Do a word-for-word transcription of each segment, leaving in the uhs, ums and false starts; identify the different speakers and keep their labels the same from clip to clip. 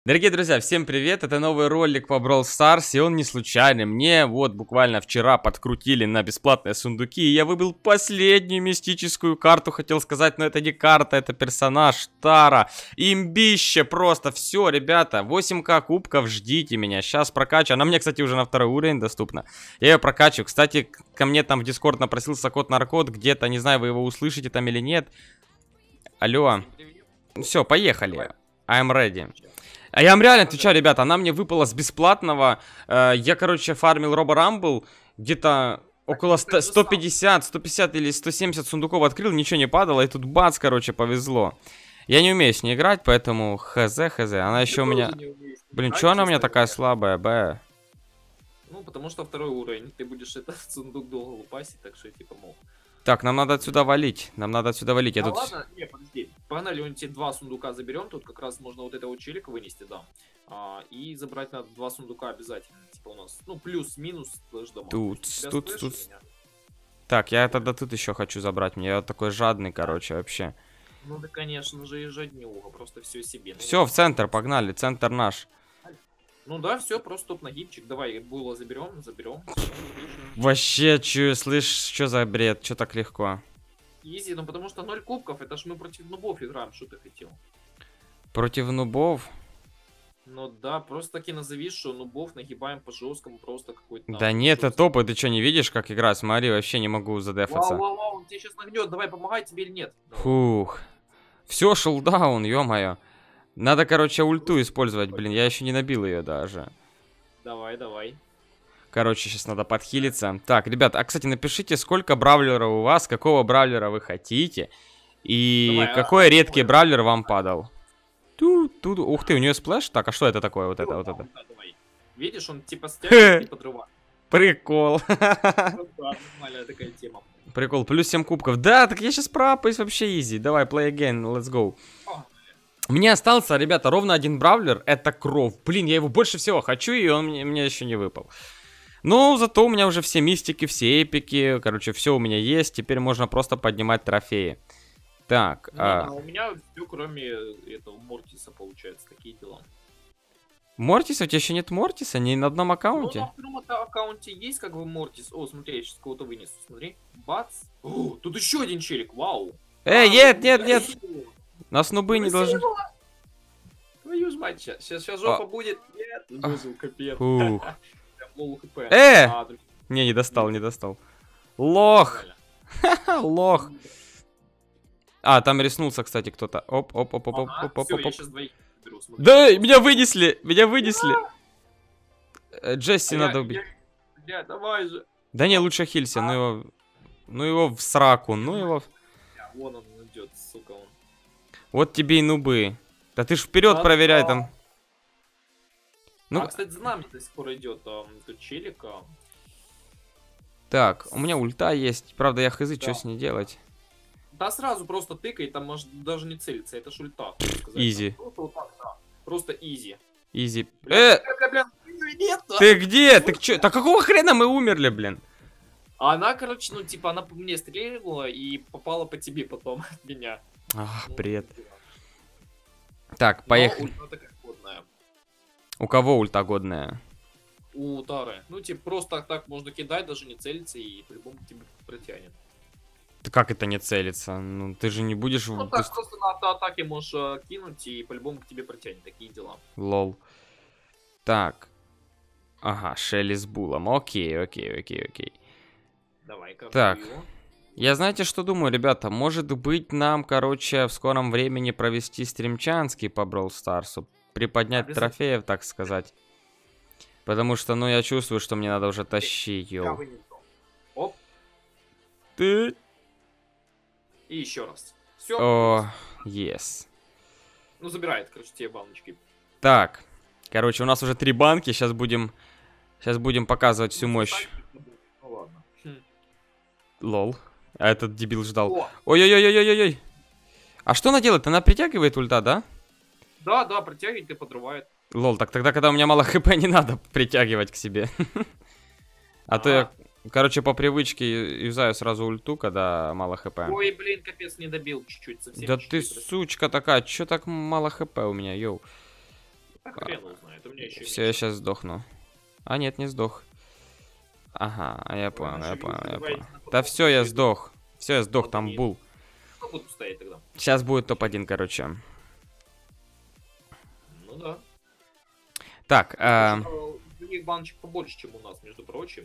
Speaker 1: Дорогие друзья, всем привет! Это новый ролик по Brawl Stars, и он не случайный. Мне вот буквально вчера подкрутили на бесплатные сундуки, и я выбил последнюю мистическую карту, хотел сказать, но это не карта, это персонаж Тара. Имбище просто, все, ребята, восемь ка кубков, ждите меня, сейчас прокачу. Она мне, кстати, уже на второй уровень доступна. Я ее прокачу. Кстати, ко мне там в Discord напросился код Наркот, где-то, не знаю, вы его услышите там или нет. Алло. Все, поехали. I'm ready. А я вам реально отвечаю, ребята, она мне выпала с бесплатного. Э, я, короче, фармил Робо Рамбл. Где-то около сто пятьдесят, сто пятьдесят или сто семьдесят сундуков открыл, ничего не падало. И тут бац, короче, повезло. Я не умею с ней играть, поэтому хз, хз. Она еще у меня... Блин, что она у меня такая слабая, б?
Speaker 2: Ну, потому что второй уровень. Ты будешь этот сундук долго лупасить, так что я тебе помог.
Speaker 1: Так, нам надо отсюда валить. Нам надо отсюда валить. Я
Speaker 2: а
Speaker 1: тут...
Speaker 2: ладно, не, подожди. Погнали, он тебе два сундука заберем. Тут как раз можно вот этого челика вынести, да. А, и забрать надо два сундука обязательно. Типа у нас, ну, плюс-минус даже дома.
Speaker 1: Тут, тут, тут. Так, я тогда тут еще хочу забрать. Мне я такой жадный, короче, вообще.
Speaker 2: Ну да, конечно же, и жаднюга. Просто все себе.
Speaker 1: Все, в центр, погнали. Центр наш.
Speaker 2: Ну да, все, просто топ на гипчик. Давай, было заберем, заберем.
Speaker 1: Вообще, чё, слышь, что за бред? Что так легко?
Speaker 2: Изи, ну потому что ноль кубков, это ж мы против нубов играем, что ты хотел?
Speaker 1: Против нубов?
Speaker 2: Ну да, просто таки назови, что нубов нагибаем по жесткому просто какой-то...
Speaker 1: Да нет, это топы, ты что, не видишь, как играть? Смотри, вообще не могу задефаться.
Speaker 2: Вау, вау, вау, он тебе сейчас нагнет, давай, помогай тебе или нет?
Speaker 1: Фух. Все, шелдаун, ё-моё. Надо, короче, ульту использовать, блин, я еще не набил ее даже.
Speaker 2: Давай, давай.
Speaker 1: Короче, сейчас надо подхилиться. Так, ребят, а, кстати, напишите, сколько бравлеров у вас, какого бравлера вы хотите. И
Speaker 2: давай,
Speaker 1: какой
Speaker 2: а,
Speaker 1: редкий
Speaker 2: а,
Speaker 1: бравлер вам падал. Тут, тут, ух ты, у нее сплэш. Так, а что это такое, вот это, вот это?
Speaker 2: Давай. Видишь, он типа стягивает и подрывает.
Speaker 1: Прикол.
Speaker 2: Нормальная такая тема.
Speaker 1: Прикол, плюс семь кубков. Да, так я сейчас пропаюсь вообще изи. Давай, play again, let's go. Мне остался, ребята, ровно один бравлер. Это Кров. Блин, я его больше всего хочу, и он мне, мне еще не выпал. Но зато у меня уже все мистики, все эпики. Короче, все у меня есть. Теперь можно просто поднимать трофеи. Так.
Speaker 2: Ну,
Speaker 1: а...
Speaker 2: а у меня все, кроме этого Мортиса, получается. Такие дела.
Speaker 1: Мортиса? У тебя еще нет Мортиса? Не на одном аккаунте?
Speaker 2: Ну, на втором аккаунте есть как бы Мортис. О, смотри, я сейчас кого-то вынесу. Смотри. Бац. О, тут еще один челик. Вау.
Speaker 1: Эй,
Speaker 2: а,
Speaker 1: нет, нет, нет. Нас нубы не должны...
Speaker 2: Твою ж мать, сейчас, сейчас, сейчас жопа а... будет. Нет, выжил, капец.
Speaker 1: Фух.
Speaker 2: хп.
Speaker 1: Э!
Speaker 2: А,
Speaker 1: не, не достал, не достал. Лох. Лох. А, там риснулся, кстати, кто-то. Оп, оп, оп, оп, оп, оп, оп, оп. Да, меня вынесли, меня вынесли. Джесси надо убить.
Speaker 2: Я, давай же.
Speaker 1: Да не, лучше хилься, ну его... Ну его в сраку, ну его...
Speaker 2: Вон он идет, сука он.
Speaker 1: Вот тебе и нубы. Да ты ж вперед да, проверяй да. Там.
Speaker 2: Ну, а, кстати, за нами до сих пор идет а, тут челик. А...
Speaker 1: Так, у меня ульта есть. Правда, я хз, да. Что с ней делать?
Speaker 2: Да сразу просто тыкай, там может даже не целиться. Это ж ульта.
Speaker 1: Изи.
Speaker 2: Просто, вот так, да. Просто изи.
Speaker 1: Изи. Э! Бля, бля, бля, нет, ты где? Ты чё? Да какого хрена мы умерли, блин?
Speaker 2: А она, короче, ну, типа, она по мне стреляла и попала по тебе потом от меня.
Speaker 1: Ах, бред. Так, поехали.
Speaker 2: Ульта
Speaker 1: у кого ульта годная?
Speaker 2: У Тары. Ну, типа, просто так можно кидать, даже не целиться, и по-любому к тебе протянет.
Speaker 1: Ты как это не целится? Ну, ты же не будешь...
Speaker 2: Ну, так, Пусть... просто на автоатаке можешь uh, кинуть, и по-любому к тебе протянет. Такие дела.
Speaker 1: Лол. Так. Ага, Шелли с Булом. Окей, окей, окей, окей.
Speaker 2: Давай-ка.
Speaker 1: Так. Я знаете, что думаю, ребята? Может быть, нам, короче, в скором времени провести стримчанский по Brawl Старсу. Приподнять трофеев, так сказать. Потому что, ну, я чувствую, что мне надо уже тащить, йоу.
Speaker 2: Оп.
Speaker 1: Ты...
Speaker 2: И еще раз. Все.
Speaker 1: О, yes.
Speaker 2: Ну, забирает, короче, те баночки.
Speaker 1: Так. Короче, у нас уже три банки. Сейчас будем... Сейчас будем показывать всю мощь.
Speaker 2: Ну, ладно.
Speaker 1: Лол. А этот дебил ждал. Ой-ой-ой-ой-ой-ой. А что она делает? Она притягивает ульта, да?
Speaker 2: Да, да, притягивает и подрывает.
Speaker 1: Лол, так тогда, когда у меня мало хп, не надо притягивать к себе. А то я, короче, по привычке юзаю сразу ульту, когда мало хп.
Speaker 2: Ой, блин, капец, не добил чуть-чуть совсем.
Speaker 1: Да ты сучка такая, чё так мало хп у меня, йоу.
Speaker 2: это у меня еще
Speaker 1: Все, я сейчас сдохну. А, нет, не сдох. Ага, а я понял, я понял, я понял. Да все, я сдох. Все, я сдох, там был.
Speaker 2: Буду стоять тогда.
Speaker 1: Сейчас будет топ один, короче.
Speaker 2: Ну да.
Speaker 1: Так, а...
Speaker 2: у них баночек побольше, чем у нас, между прочим.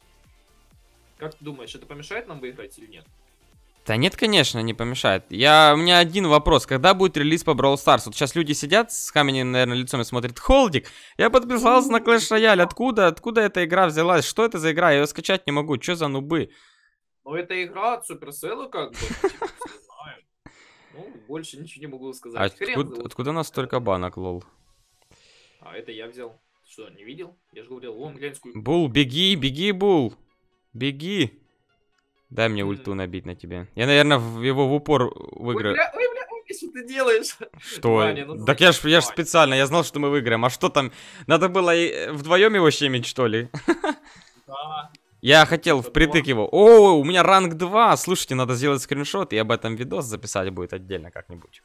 Speaker 2: Как ты думаешь, это помешает нам выиграть или нет?
Speaker 1: Да нет, конечно, не помешает. Я... У меня один вопрос. Когда будет релиз по Brawl Stars? Вот сейчас люди сидят с каменем, наверное, лицом и смотрят. Холдик, я подписался на Clash Royale. Откуда? Откуда эта игра взялась? Что это за игра? Я ее скачать не могу. Что за нубы?
Speaker 2: Ну, это игра от Supercell, как бы. Типа, все знают. Ну, больше ничего не могу сказать.
Speaker 1: А
Speaker 2: Хрен
Speaker 1: откуда,
Speaker 2: зовут.
Speaker 1: откуда у нас столько банок, лол?
Speaker 2: А это я взял. Что, не видел? Я же говорил, вон, глянь, сколько.
Speaker 1: Бул, беги, беги, Бул. Беги. Дай мне
Speaker 2: М.
Speaker 1: ульту набить на тебе. Я, наверное, в его в упор
Speaker 2: Ой,
Speaker 1: выиграю.
Speaker 2: бля, ой, бля, ой, что ты делаешь?
Speaker 1: Что?
Speaker 2: Ваня, ну
Speaker 1: Так я ж, я ж
Speaker 2: Ваня.
Speaker 1: специально, я знал, что мы выиграем. А что там? Надо было и вдвоем его щемить, что ли?
Speaker 2: Да.
Speaker 1: Я хотел
Speaker 2: Это
Speaker 1: впритык
Speaker 2: два.
Speaker 1: его. О, у меня ранг два. Слушайте, надо сделать скриншот и об этом видос записать будет отдельно как-нибудь.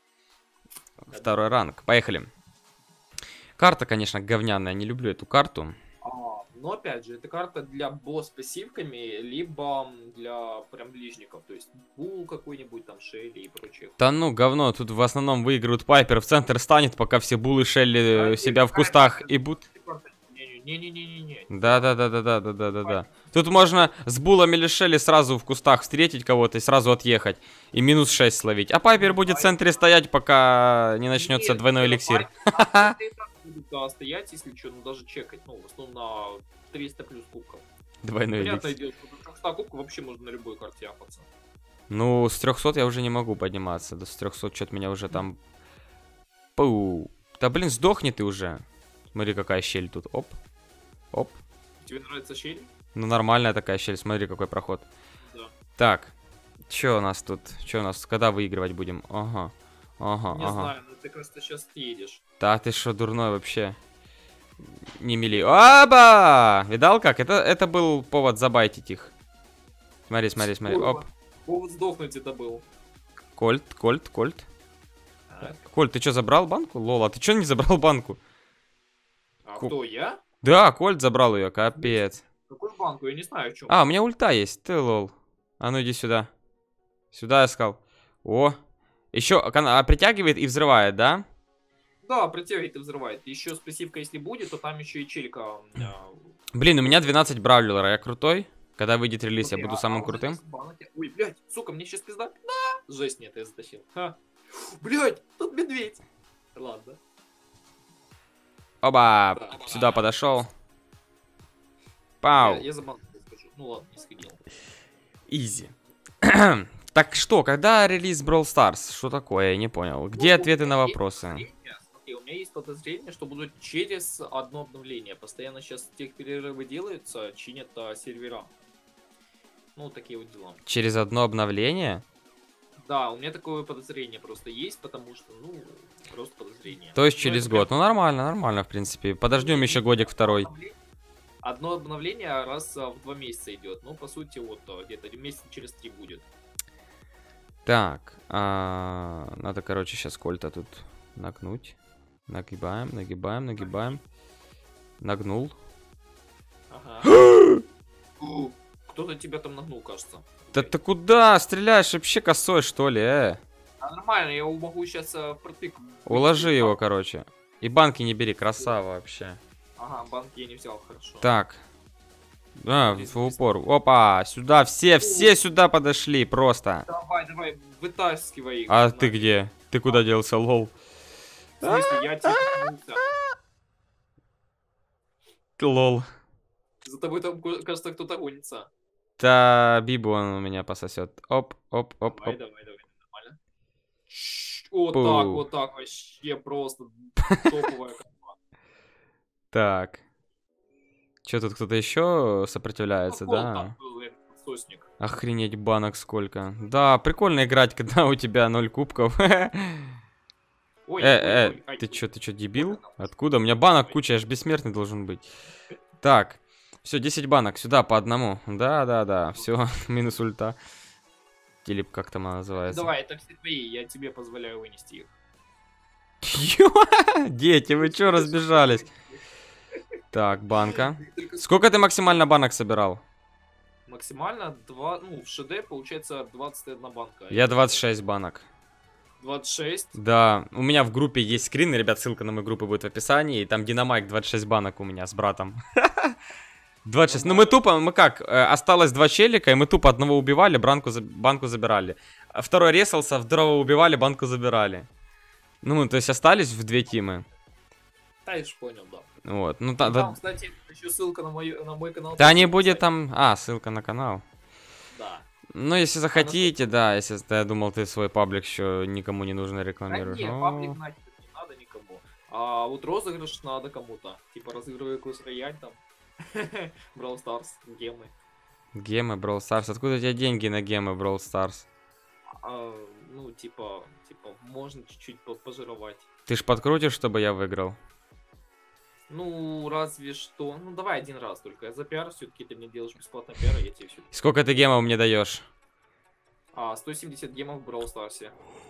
Speaker 1: Второй ранг. Поехали. Карта, конечно, говняная. Не люблю эту карту.
Speaker 2: А, но опять же, это карта для босс с пассивками, либо для прям ближников. То есть Бул какой-нибудь, там Шелли и прочее.
Speaker 1: Да ну, говно. Тут в основном выигрывают Пайпер. В центр станет, пока все Булы Шелли
Speaker 2: А,
Speaker 1: себя в
Speaker 2: какая
Speaker 1: кустах
Speaker 2: карта?
Speaker 1: и будут...
Speaker 2: Не-не-не-не-не.
Speaker 1: Да-да-да-да-да-да-да-да. Тут можно с Булами или Шелли сразу в кустах встретить кого-то и сразу отъехать. И минус шесть словить. А Пайпер будет в центре стоять, пока не начнется
Speaker 2: Нет,
Speaker 1: двойной
Speaker 2: это
Speaker 1: эликсир.
Speaker 2: Пайпер и так будет, да, стоять, если что, ну даже чекать. Ну, в основном на триста плюс кубков.
Speaker 1: Двойной
Speaker 2: Понятное
Speaker 1: эликсир.
Speaker 2: дело, что до трехсот кубков вообще можно на любой карте апаться.
Speaker 1: Ну, с трехсот я уже не могу подниматься. Да с трехсот что-то меня уже там... Пу. Да блин, сдохни ты уже. Смотри, какая щель тут. Оп. Оп.
Speaker 2: Тебе нравится щель?
Speaker 1: Ну, нормальная такая щель. Смотри, какой проход.
Speaker 2: Да.
Speaker 1: Так. Чё у нас тут? Чё у нас? Когда выигрывать будем? Ага. Ага,
Speaker 2: Не
Speaker 1: ага.
Speaker 2: знаю, но ты просто сейчас едешь.
Speaker 1: Да ты что, дурной вообще? Не мили. Оба! Видал как? Это, это был повод забайтить их. Смотри, смотри, смотри.
Speaker 2: Курва.
Speaker 1: Оп.
Speaker 2: Повод сдохнуть это был.
Speaker 1: Кольт, Кольт, Кольт.
Speaker 2: Так.
Speaker 1: Кольт, ты что, забрал банку? Лол, а ты что не забрал банку?
Speaker 2: А
Speaker 1: Ку-
Speaker 2: кто, я?
Speaker 1: Да, Кольт забрал ее, капец.
Speaker 2: Какую банку? Я не знаю, в чем.
Speaker 1: А, у меня ульта есть, ты лол. А ну иди сюда. Сюда я сказал. О. Еще а, притягивает и взрывает, да?
Speaker 2: Да, притягивает и взрывает. Еще с пассивкой, если будет, то там еще и челька. а,
Speaker 1: Блин, у меня двенадцать бравлера, я крутой. Когда выйдет релиз, я
Speaker 2: смотри,
Speaker 1: буду
Speaker 2: а-
Speaker 1: самым
Speaker 2: а уже
Speaker 1: крутым.
Speaker 2: есть банки. Ой, блядь, сука, мне сейчас пизда. Да! Жесть, нет, я затащил. Ха. Блядь, тут медведь. Ладно.
Speaker 1: Оба,
Speaker 2: Да.
Speaker 1: сюда подошел.
Speaker 2: Я,
Speaker 1: Пау.
Speaker 2: я за банку скажу. Ну ладно, не сходил.
Speaker 1: Изи. Так что, когда релиз Brawl Stars? Что такое? Я не понял. Где
Speaker 2: Ну,
Speaker 1: ответы на
Speaker 2: у меня есть
Speaker 1: вопросы?
Speaker 2: подозрение, смотри, у меня есть подозрение, что будут через одно обновление. Постоянно сейчас тех перерывы делаются, чинят а, сервера. Ну, такие вот дела.
Speaker 1: Через одно обновление?
Speaker 2: Да, у меня такое подозрение просто есть, потому что, ну, просто подозрение.
Speaker 1: То есть
Speaker 2: Ну,
Speaker 1: через
Speaker 2: это прям
Speaker 1: год. Ну нормально, нормально, в принципе. Подождем еще годик второй.
Speaker 2: обновление- Одно обновление раз а, в два месяца идет. Ну, по сути, вот а, где-то месяц через три будет.
Speaker 1: Так, а, надо, короче, сейчас Кольта тут нагнуть. Нагибаем, нагибаем, нагибаем. Нагнул.
Speaker 2: Ага. У, Кто-то тебя там нагнул, кажется.
Speaker 1: Да ты куда? Стреляешь вообще косой, что ли, э?
Speaker 2: А, нормально, я его могу сейчас в протык.
Speaker 1: Уложи его, короче. И банки не бери, красава вообще.
Speaker 2: Ага, банк я не взял, хорошо.
Speaker 1: Так. А, в упор. Опа, сюда, все, все сюда подошли, просто.
Speaker 2: Давай, давай, вытаскивай их.
Speaker 1: А
Speaker 2: на-
Speaker 1: ты где? Ты куда делся, лол?
Speaker 2: В смысле, я тебе вернулся.
Speaker 1: Лол.
Speaker 2: За тобой там, ко- кажется, кто-то гонится.
Speaker 1: Да, Бибу он у меня пососет. Оп, оп, оп,
Speaker 2: Давай,
Speaker 1: оп.
Speaker 2: давай, давай, нормально. Шш, Вот
Speaker 1: Пу.
Speaker 2: так, вот так, вообще просто топовая команда.
Speaker 1: Так. Че, тут кто-то еще сопротивляется,
Speaker 2: Ну, Кол
Speaker 1: да?
Speaker 2: там был, этот сосник.
Speaker 1: Охренеть, банок сколько. Да, прикольно играть, когда у тебя ноль кубков.
Speaker 2: Ой,
Speaker 1: Э, э,
Speaker 2: ой, ой, ай,
Speaker 1: ты
Speaker 2: ой.
Speaker 1: чё, ты чё, дебил? Откуда? У меня банок куча, я ж бессмертный должен быть. Так, все, десять банок, сюда по одному. Да-да-да, все, минус ульта. Или как там она называется.
Speaker 2: Давай, это все твои, я тебе позволяю вынести их.
Speaker 1: Дети, вы чё разбежались? Так, банка. Сколько ты максимально банок собирал?
Speaker 2: Максимально два, ну, в ШД получается двадцать одна банка.
Speaker 1: Я двадцать шесть банок.
Speaker 2: двадцать шесть?
Speaker 1: Да, у меня в группе есть скрины, ребят, ссылка на мою группу будет в описании. И там Динамайк двадцать шесть банок у меня с братом. двадцать шесть. Ну мы тупо, мы как, осталось два челика, и мы тупо одного убивали, банку, банку забирали. Второй резался, второго убивали, банку забирали. Ну, то есть остались в две тимы.
Speaker 2: Да, я же понял, да.
Speaker 1: Вот, ну та,
Speaker 2: И
Speaker 1: да.
Speaker 2: там, кстати, еще ссылка на, мою, на мой канал.
Speaker 1: Да не будет там... А, ссылка на канал.
Speaker 2: Да.
Speaker 1: Ну, если захотите, да, если... Да, я думал, ты свой паблик еще никому не нужно рекламируешь.
Speaker 2: Да не, паблик нахер не надо никому. А вот розыгрыш надо кому-то. Типа разыгрывай Клэш Рояль там. Brawl Stars, гемы.
Speaker 1: Гемы, Brawl Stars. Откуда у тебя деньги на гемы, Brawl Stars?
Speaker 2: А, ну, типа, типа, можно чуть-чуть пожировать.
Speaker 1: Ты ж подкрутишь, чтобы я выиграл?
Speaker 2: Ну, разве что. Ну, давай один раз только. Я за пиар все-таки ты мне делаешь бесплатно пиар, я тебе все.
Speaker 1: Сколько ты гемов мне даешь?
Speaker 2: А, сто семьдесят гемов в Brawl Stars.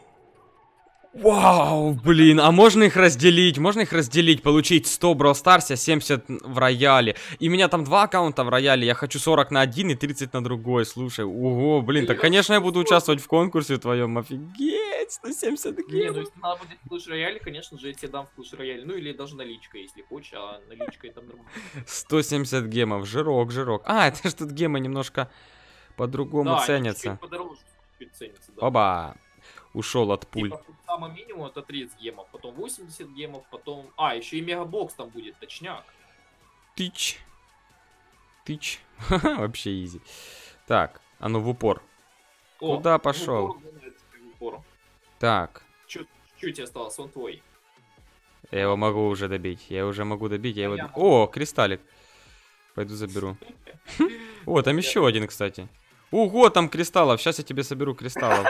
Speaker 1: Вау, блин, а можно их разделить? Можно их разделить, получить сто в Brawl Stars, семьдесят в рояле. И у меня там два аккаунта в рояле, я хочу сорок на один и тридцать на другой, слушай. Ого, блин, так, конечно, я буду участвовать в конкурсе твоем, офигеть, сто семьдесят гемов.
Speaker 2: Не, ну если надо будет в Клэш Рояле, конечно же, я тебе дам в Клэш Рояле. Ну, или даже наличка, если хочешь, а наличка это нормально.
Speaker 1: сто семьдесят гемов, жирок, жирок. А, это ж тут гемы немножко по-другому
Speaker 2: да,
Speaker 1: ценятся.
Speaker 2: Чуть подороже, чуть ценятся, да.
Speaker 1: Оба. Ушел от пуль.
Speaker 2: Типа, самый минимум это тридцать гемов, потом восемьдесят гемов, потом... А, еще и мегабокс там будет, точняк.
Speaker 1: Тыч. Тыч. Вообще изи. Так, а ну в упор.
Speaker 2: О,
Speaker 1: куда пошел?
Speaker 2: В упор.
Speaker 1: Так.
Speaker 2: Чуть-чуть осталось, он твой.
Speaker 1: Я его могу уже добить. Я уже могу добить. Я
Speaker 2: А
Speaker 1: его...
Speaker 2: я
Speaker 1: О, кристаллик. Пойду заберу. О, там еще один, кстати. Ого, там кристаллов. Сейчас я тебе соберу кристаллов.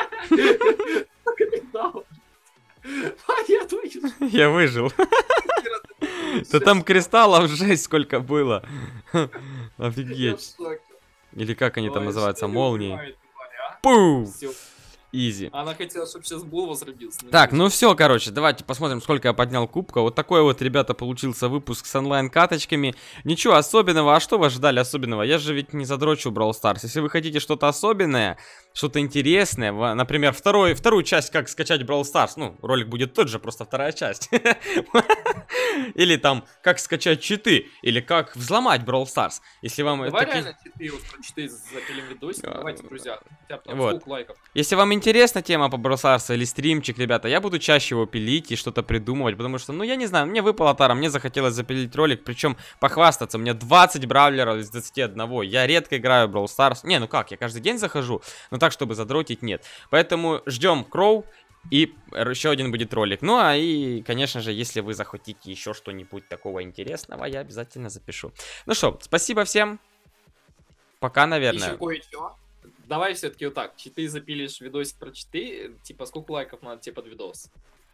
Speaker 1: Я выжил. Да там кристаллов жесть сколько было. Офигеть. Или как они там называются? Молнии. Пу! Изи.
Speaker 2: Она хотела, чтобы сейчас был возродился.
Speaker 1: Так, ну все, короче, давайте посмотрим, сколько я поднял кубка. Вот такой вот, ребята, получился выпуск с онлайн-каточками. Ничего особенного. А что вы ожидали особенного? Я же ведь не задрочу Brawl Stars. Если вы хотите что-то особенное, что-то интересное, например, второй, вторую часть, как скачать Brawl Stars, ну, ролик будет тот же, просто вторая часть. Или там, как скачать читы, или как взломать Brawl Stars. Если вам...
Speaker 2: Давай реально читы, читы запилим видосик, давайте, друзья. Вот.
Speaker 1: Если вам интересна тема по Brawl Stars или стримчик, ребята, я буду чаще его пилить и что-то придумывать, потому что, ну, я не знаю, мне выпала тара, мне захотелось запилить ролик, причем похвастаться, у меня двадцать бравлеров из двадцати одного, я редко играю в Brawl Stars, не, ну как, я каждый день захожу, но так, чтобы задротить, нет, поэтому ждем Кроу, и еще один будет ролик, ну, а и, конечно же, если вы захотите еще что-нибудь такого интересного, я обязательно запишу. Ну что, спасибо всем, пока, наверное.
Speaker 2: Еще кое-что. Давай все-таки вот так, читы запилишь видосик про читы, типа сколько лайков надо тебе под видос?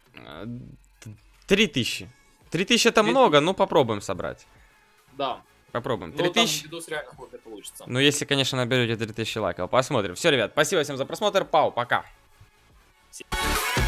Speaker 1: Три тысячи. Три тысячи это много, ну попробуем собрать.
Speaker 2: Да.
Speaker 1: Попробуем. Три тысячи.
Speaker 2: Видос реально получится.
Speaker 1: Ну если, конечно, наберете три тысячи лайков. Посмотрим. Все, ребят, спасибо всем за просмотр. Пау, пока. Всем.